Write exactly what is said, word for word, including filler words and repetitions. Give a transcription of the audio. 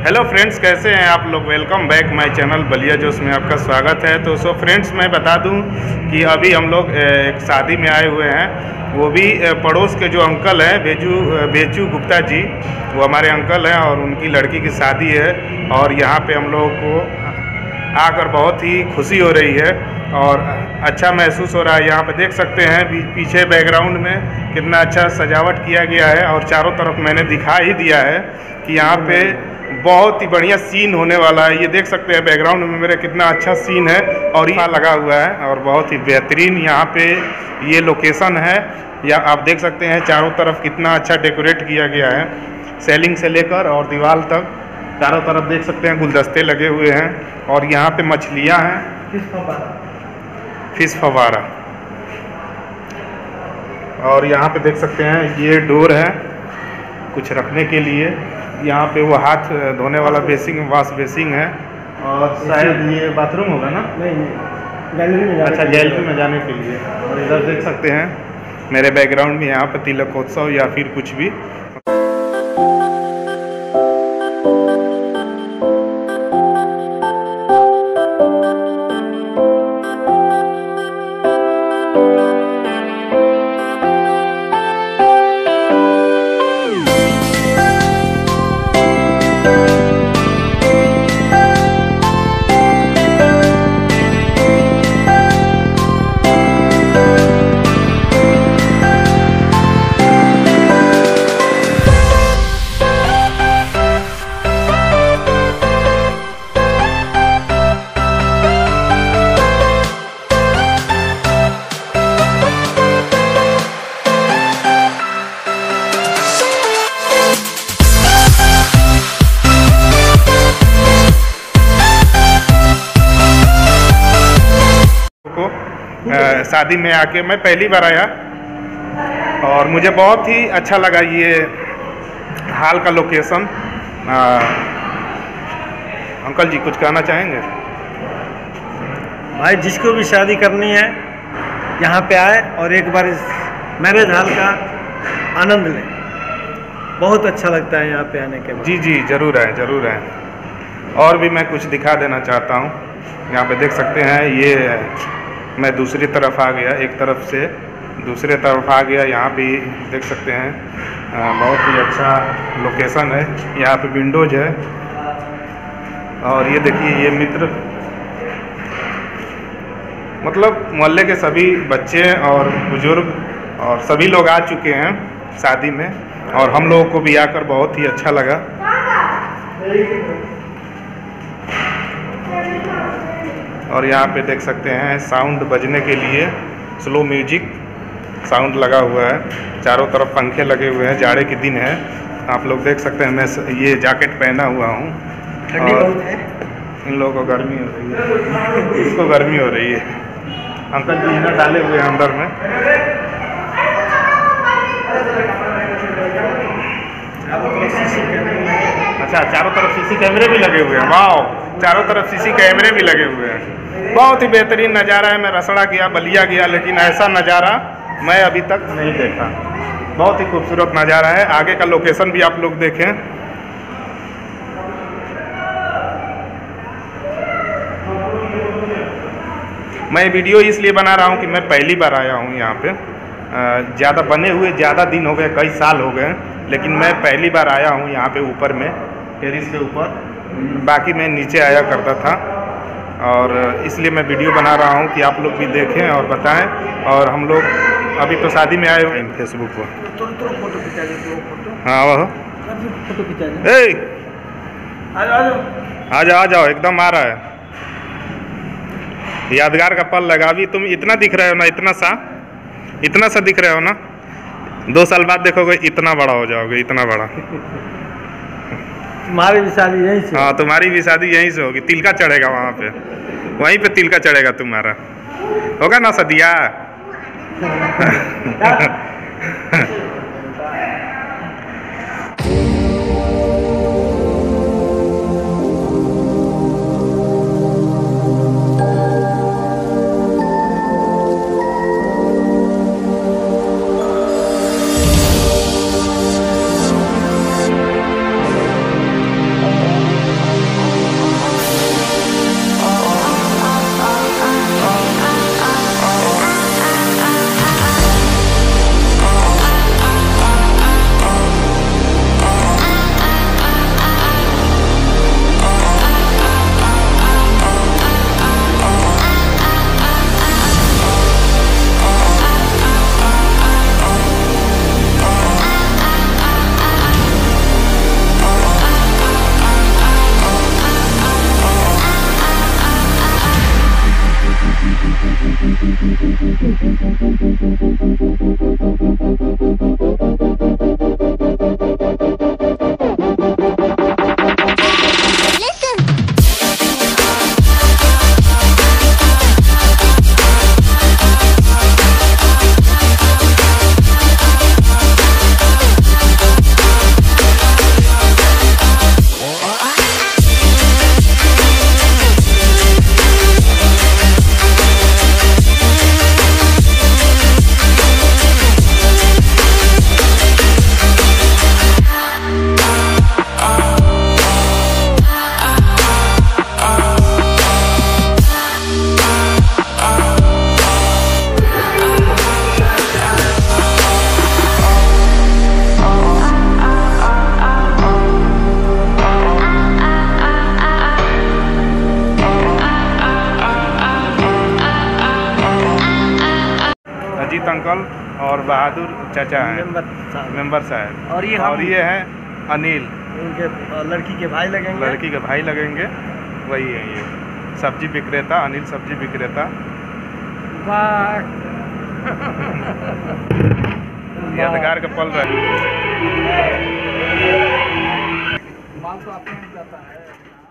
Hello friends, कैसे हैं आप लोग। Welcome back my channel Ballia Josh में आपका स्वागत है। तो सो फ्रेंड्स, मैं बता दूं कि अभी हम लोग एक शादी में आए हुए हैं। वो भी पड़ोस के जो अंकल हैं, बेजू बेचू गुप्ता जी, वो हमारे अंकल हैं और उनकी लड़की की शादी है। और यहाँ पे हम लोगों को आकर बहुत ही खुशी हो रही है और अच्छा महसूस हो रहा है। यहाँ पे देख सकते हैं पीछे बैकग्राउंड में कितना अच्छा सजावट किया गया है और चारों तरफ मैंने दिखा ही दिया है कि यहाँ पे बहुत ही बढ़िया सीन होने वाला है। ये देख सकते हैं बैकग्राउंड में मेरे कितना अच्छा सीन है और यहाँ लगा हुआ है और बहुत ही बेहतरीन यहाँ पे ये लोकेशन है। या आप देख सकते हैं चारों तरफ कितना अच्छा डेकोरेट किया गया है, सेलिंग से लेकर और दीवार तक चारों तरफ देख सकते हैं गुलदस्ते लगे हुए हैं। और यहाँ पे मछलियाँ हैं, फिश फवारा। और यहाँ पे देख सकते हैं ये डोर है कुछ रखने के लिए। यहाँ पे वो हाथ धोने वाला बेसिंग, वॉश बेसिंग है। और शायद ये बाथरूम होगा ना? नहीं नहीं, गैलरी में। अच्छा, गैलरी में जाने के लिए। और इधर देख सकते हैं मेरे बैकग्राउंड में यहाँ पे तिलकोत्सव या फिर कुछ भी। शादी में आके मैं पहली बार आया और मुझे बहुत ही अच्छा लगा ये हाल का लोकेशन। आ, अंकल जी कुछ कहना चाहेंगे? भाई, जिसको भी शादी करनी है यहाँ पे आए और एक बार इस मैरिज हॉल का आनंद लें। बहुत अच्छा लगता है यहाँ पे आने के बाद। जी जी, ज़रूर है ज़रूर है। और भी मैं कुछ दिखा देना चाहता हूँ। यहाँ पे देख सकते हैं ये मैं दूसरी तरफ आ गया, एक तरफ से दूसरे तरफ आ गया। यहाँ भी देख सकते हैं आ, बहुत ही अच्छा लोकेशन है। यहाँ पे विंडोज है और ये देखिए ये मित्र, मतलब मोहल्ले के सभी बच्चे और बुजुर्ग और सभी लोग आ चुके हैं शादी में और हम लोगों को भी आकर बहुत ही अच्छा लगा। और यहाँ पे देख सकते हैं साउंड बजने के लिए स्लो म्यूजिक साउंड लगा हुआ है। चारों तरफ पंखे लगे हुए हैं। जाड़े के दिन है, आप लोग देख सकते हैं। मैं ये जैकेट पहना हुआ हूँ और इन लोगों को गर्मी हो रही है, इसको गर्मी हो रही है। अंकल जी इन्हें डाले हुए हैं अंदर में। अच्छा, चारों तरफ सीसी कैमरे भी लगे हुए हैं। वाह, चारों तरफ सीसी कैमरे भी लगे हुए हैं। बहुत ही बेहतरीन नज़ारा है। मैं रसड़ा गया, बलिया गया, लेकिन ऐसा नज़ारा मैं अभी तक नहीं देखा। बहुत ही खूबसूरत नज़ारा है। आगे का लोकेशन भी आप लोग देखें। मैं वीडियो इसलिए बना रहा हूँ कि मैं पहली बार आया हूँ यहाँ पे। ज़्यादा बने हुए ज़्यादा दिन हो गए, कई साल हो गए, लेकिन मैं पहली बार आया हूँ यहाँ पे ऊपर में, टेरिस के ऊपर। बाकी मैं नीचे आया करता था और इसलिए मैं वीडियो बना रहा हूँ कि आप लोग भी देखें और बताएं। और हम लोग अभी तो शादी में आए हुए हैं फेसबुक पर। हाँ वह फोटो खिंचा आ जाओ आ जाओ, एकदम आ रहा है। यादगार का पल लगा। अभी तुम इतना दिख रहे हो ना, इतना सा इतना सा दिख रहे हो ना, दो साल बाद देखोगे इतना बड़ा हो जाओगे, इतना बड़ा। तुम्हारी भी शादी यहीं से? हाँ, तुम्हारी भी शादी यहीं से होगी। तिलका चढ़ेगा वहाँ पे, वहीं पे तिलका चढ़ेगा तुम्हारा, होगा ना सदिया? अंकल और बहादुर चाचा हैं, मेंबर साहब। मेंबर साहब। और ये और हम- ये है अनिल, उनके अ, लड़की के भाई लगेंगे। लड़की के भाई लगेंगे, वही है ये सब्जी विक्रेता, अनिल सब्जी विक्रेता। वाह यादगार का पल रहा है। माल तो आपके यहाँ जाता है।